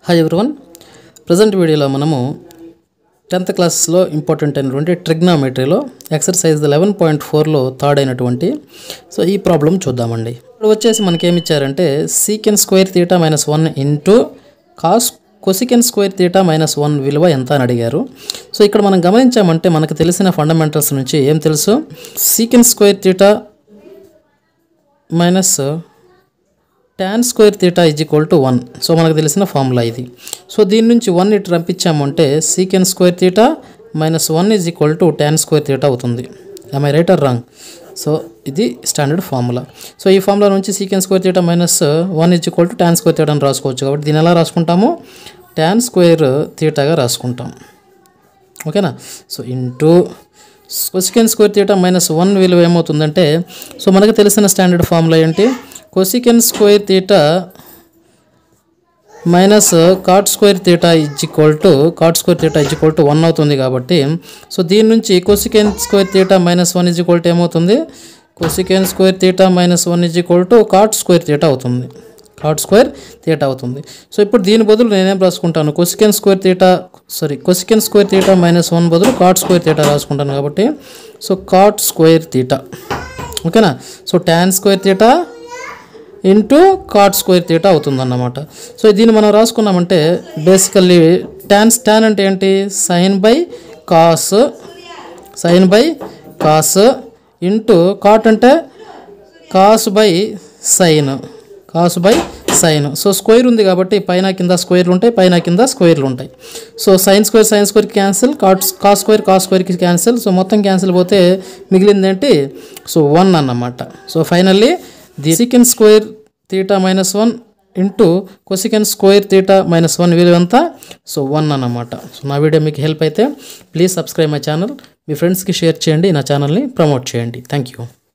Hi everyone present వీడియోలో మనము 10th క్లాస్లో ఇంపార్టెంట్ అయినటువంటి ట్రిగ్నామెట్రీలో ఎక్సర్సైజ్ 11.4లో థర్డ్ అయినటువంటి సో ఈ ప్రాబ్లం చూద్దామండి. ఇప్పుడు వచ్చేసి మనకి ఏమి ఇచ్చారంటే secant square theta -1 into cosecant square theta -1 విలువ ఎంత అని అడిగారు. సో ఇక్కడ మనం గమనించామంటే మనకు తెలిసిన ఫండమెంటల్స్ నుంచి ఏం తెలుసు, secant square theta minus tan square theta = 1. So మనకు తెలిసిన ఫార్ములా ఇది. సో దీని నుంచి 1 ఇటు రంపించామంటే secant square theta -1 tan square theta అవుతుంది. am I right or wrong? So ఇది స్టాండర్డ్ ఫార్ములా. సో ఈ ఫార్ములా నుంచి secant square theta -1 tan square theta అని రాసుకోవచ్చు. కాబట్టి దీన్ని ఎలా రాసుకుంటాము, tan స్క్వేర్ తీటాగా రాసుకుంటాం. ఓకేనా. So into cosecant square theta -1 విలువ ఏమవుతుందంటే, సో మనకు తెలిసిన స్టాండర్డ్ ఫార్ములా ఏంటి, cosecant square theta minus cot square theta = 1 అవుతుంది. కాబట్టి సో దీని నుంచి కొసికెన్ స్క్వేర్ తీటా -1 ఏమవుతుంది, cosecant square theta -1 cot square theta అవుతుంది. సో ఇప్పుడు దీని బదులు నేనేం రాసుకుంటాను, కొసికెన్ స్క్వేర్ తీటా -1 బదులు కాట్ స్క్వేర్ తీటా రాసుకుంటాను. కాబట్టి సో కాట్ స్క్వేర్ తీటా. ఓకేనా. So tan square theta into cot square theta అవుతుందన్నమాట. సో దీన్ని మనం రాసుకున్నామంటే బేసికల్లీ tan అంటే ఏంటి, sine by cos into cot అంటే cos by sine. So square ఉంది కాబట్టి పైన కింద స్క్వేర్లు ఉంటాయి, so sine square cancel, cos స్క్వేర్కి క్యాన్సిల్. సో మొత్తం క్యాన్సిల్ పోతే మిగిలింది ఏంటి, సో 1 అన్నమాట. So finally the secant square theta -1 into cosecant square theta -1 విలువ ఎంత, సో 1 అన్నమాట. సో నా వీడియో మీకు హెల్ప్ అయితే ప్లీజ్ సబ్స్క్రైబ్ మై ఛానల్, మీ ఫ్రెండ్స్కి షేర్ చేయండి, నా ఛానల్ని ప్రమోట్ చేయండి. Thank you.